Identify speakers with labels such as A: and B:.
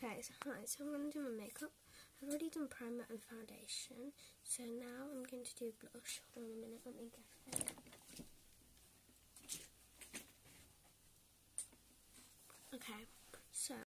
A: Okay, so I'm going to do my makeup. I've already done primer and foundation, so now I'm going to do blush. Hold on a minute, let me get it.